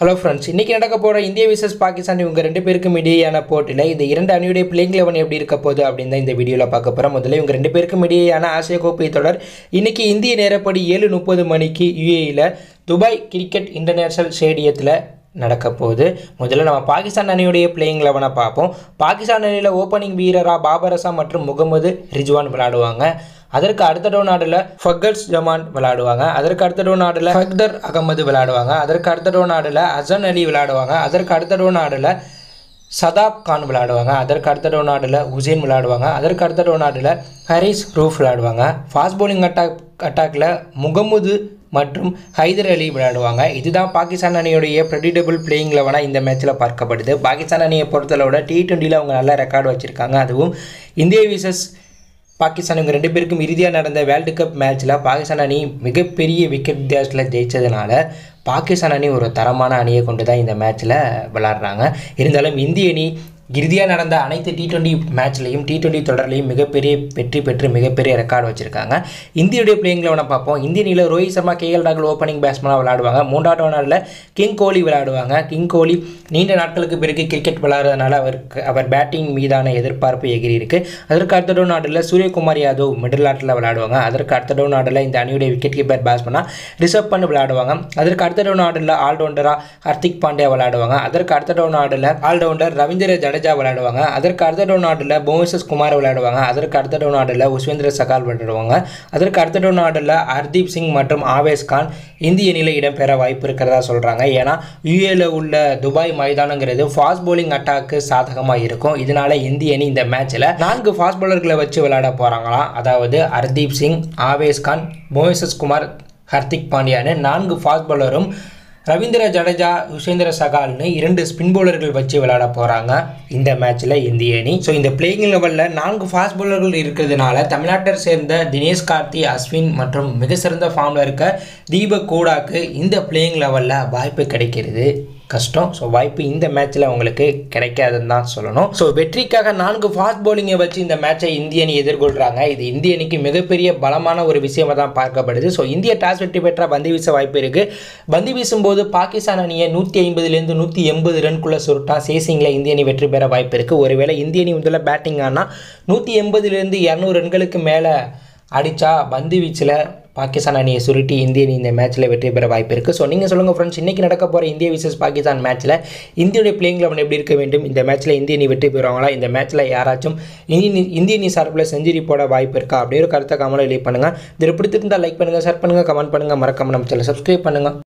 Hello friends, இன்னைக்கு நடக்க போற இந்தியா vs பாகிஸ்தான் இவங்க ரெண்டு பேருக்கும் இடையேயான போட்டில இந்த இரண்டு அணியுடைய பிளேயிங் 11 எப்படி இருக்க போகுது அப்படினு இந்த வீடியோல பார்க்க போறோம். முதல்ல இவங்க ரெண்டு பேருக்கும் இடையேயான ஆசியா கோப்பை தொடர் இன்னைக்கு இந்திய நேரப்படி 7:30 மணிக்கு UAE-ல துபாய் கிரிக்கெட் இன்டர்நேஷனல் ஸ்டேடியத்துல நடக்க போகுது. முதல்ல நம்ம பாகிஸ்தான் அணியுடைய பிளேயிங் 11 பார்ப்போம். பாகிஸ்தான் அணியில ஓபனிங் வீரரா பாபர் மற்றும் முகமது ரிஜ்வான் விளையாடுவாங்க. அதற்கு அடுத்த டவுன் ஆர்டர்ல ஃபக்கர் ஜமான் விளையாடுவாங்க. அதற்கு அடுத்த டவுன் ஆர்டர்ல ஹைதர் அகமது விளையாடுவாங்க. அதற்கு அடுத்த டவுன் ஆர்டர்ல அசன் அலி விளையாடுவாங்க. அதற்கு அடுத்த டவுன் ஆர்டர்ல சதாப் கான் விளையாடுவாங்க. அதற்கு அடுத்த டவுன் ஆர்டர்ல உசேன் விளையாடுவாங்க. அதற்கு அடுத்த டவுன் ஆர்டர்ல ஹரிஸ் ரூஃப் விளையாடுவாங்க. ஃபாஸ்ட் பவுலிங் அட்டாக்ல முகமது மற்றும் ஹைதர் அலி விளையாடுவாங்க. இதுதான் பாகிஸ்தான் அணியுடைய ப்ரெடிக்டபிள் பிளேயிங் 11 இந்த மேட்ச்சில் பார்க்கப்படுது. பாகிஸ்தான் அணியை பொறுத்தளவோட T20ல அவங்க நல்ல ரெக்கார்டு வச்சுருக்காங்க. அதுவும் இந்தியா விசஸ் பாகிஸ்தான் இவங்க ரெண்டு பேருக்கும் இறுதியாக நடந்த வேர்ல்டு கப் மேட்ச்சில் பாகிஸ்தான் அணி மிகப்பெரிய விக்கெட் வித்தியாசத்தில் ஜெயித்ததுனால பாகிஸ்தான் அணி ஒரு தரமான அணியை கொண்டு தான் இந்த மேட்ச்சில் விளையாடுறாங்க. இருந்தாலும் இந்திய அணி இறுதியாக நடந்த அனைத்து T20 மேட்ச்லையும் T20 தொடர்லையும் மிகப்பெரிய வெற்றி பெற்று மிகப்பெரிய ரெக்கார்டு வச்சுருக்காங்க. இந்தியுடைய பிளேயிங் 11 பார்ப்போம். இந்திய அணியில் ரோஹித் சர்மா KL ராகுல் ஓப்பனிங் பேட்ஸ்மனாக விளையாடுவாங்க. மூன்றாவது ஓவரில் கிங் கோலி விளையாடுவாங்க. கிங் கோலி நீண்ட நாட்களுக்கு பிறகு கிரிக்கெட் விளையாடுறதுனால அவர் பேட்டிங் மீதான எதிர்பார்ப்பு எகிரி இருக்கு. அதற்கு அடுத்த டவுன் ஆர்டரில் சூரியகுமார் யாதவ் மிடில் ஆர்டரில் விளையாடுவாங்க. அதற்கு அடுத்த டவுன் ஆர்டரில் இந்த அணியுடைய விக்கெட் கீப்பர் பேட்ஸ்மனாக ரிஷப் பண்ட் விளையாடுவாங்க. அதற்கு அடுத்த டவுன் ஆர்டரில் ஆல்ரவுண்டராக ஹர்திக் பாண்டியா விளையாடுவாங்க. அதற்கு அடுத்த டவுன் ஆர்டரில் ஆல்ரவுண்டர் ரவீந்திர ஜடேஜா விளையாடுவாங்க. அதற்கு அடுத்த டவுன் ஆர்டரில் புவனேஸ்வர் குமார் விளையாடுவாங்க. அதற்கு அடுத்த டவுன் ஆர்டரில் உஸ்வேந்திர சகால் விளையாடுவாங்க. அதற்கு அடுத்த டவுன் ஆர்டரில் ஹர்தீப் சிங் மற்றும் ஆவேஷ் கான் இந்திய அணியில் இடம்பெற வாய்ப்பு இருக்கிறதா சொல்கிறாங்க. ஏன்னா UAE-ல உள்ள துபாய் மைதானங்கிறது ஃபாஸ்ட் பவுலிங் அட்டாக்கு சாதகமாக இருக்கும். இதனால இந்திய அணி இந்த மேட்ச்சில் 4 ஃபாஸ்ட் பவுலர்களை வச்சு விளையாட போகிறாங்களாம். அதாவது ஹர்தீப் சிங், ஆவேஷ் கான், புவனேஸ்வர் குமார், ஹர்திக் பாண்டியான்னு 4 ஃபாஸ்ட் பவுலரும் ரவீந்திர ஜடேஜா, உஸ்வேந்திர சகால்னு 2 ஸ்பின் பவுலர்கள் வச்சு விளையாட போகிறாங்க இந்த மேட்ச்சில் இந்திய அணி. ஸோ இந்த பிளேயிங் லெவலில் 4 ஃபாஸ்ட் பவுலர்கள் இருக்கிறதுனால தமிழ்நாட்டை சேர்ந்த தினேஷ் கார்த்தி, அஸ்வின் மற்றும் மிக சிறந்த ஃபார்மில் இருக்க தீபக் கூடாக்கு இந்த பிளேயிங் லெவலில் வாய்ப்பு கிடைக்கிறது கஷ்டம். ஸோ வாய்ப்பு இந்த மேட்ச்சில் அவங்களுக்கு கிடைக்காதுன்னு தான் சொல்லணும். ஸோ வெற்றிக்காக 4 ஃபாஸ்ட் பவுலிங்கை வச்சு இந்த மேட்சை இந்திய அணி எதிர்கொள்கிறாங்க. இது இந்திய அணிக்கு மிகப்பெரிய பலமான ஒரு விஷயமாக தான் பார்க்கப்படுது. ஸோ இந்திய டாஸ் வெற்றி பெற்றால் பந்து வீச வாய்ப்பு இருக்குது. பந்து வீசும்போது பாகிஸ்தான் அணியை 150லேருந்து 180 ரன்குள்ளே சுருட்டா சேசிங்கில் இந்திய அணி வெற்றி பெற வாய்ப்பு இருக்குது. ஒருவேளை இந்திய அணி முதல்ல பேட்டிங் ஆனால் 180லேருந்து 200 ரன்களுக்கு மேலே அடித்தா பந்து வீச்சில் பாகிஸ்தான் அணியை சுருட்டி இந்திய அணி இந்த மேட்ச்சில் வெற்றி பெற வாய்ப்பு இருக்குது. ஸோ நீங்கள் சொல்லுங்கள் ஃப்ரெண்ட்ஸ், இன்றைக்கி நடக்க போகிற இந்தியா விசஸ் பாகிஸ்தான் மேட்ச்சில் இந்தியோடைய பிளேயிங் 11 எப்படி இருக்க வேண்டும்? இந்த மேட்ச்சில் இந்திய அணி வெற்றி பெறுவாங்களா? இந்த மேட்ச்சில் யாராச்சும் இந்திய அணி சார்பில் செஞ்சுரி போட வாய்ப்பு இருக்கா? அப்படியே ஒரு கருத்தை கமெண்ட்டில் லீவ் பண்ணுங்கள். இதில் பிடித்திருந்தால் லைக் பண்ணுங்கள், ஷேர் பண்ணுங்கள், கமெண்ட் பண்ணுங்கள், மறக்காம நம்ம சேனலை சப்ஸ்கிரைப் பண்ணுங்கள்.